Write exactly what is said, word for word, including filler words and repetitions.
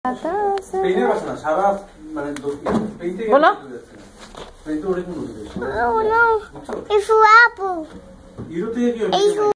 স্পেনের ভাষা না, সারা মানে স্পেন থেকে বলো স্পেন তো অনেক নদী। Oh no! It's apple. Europe থেকে কি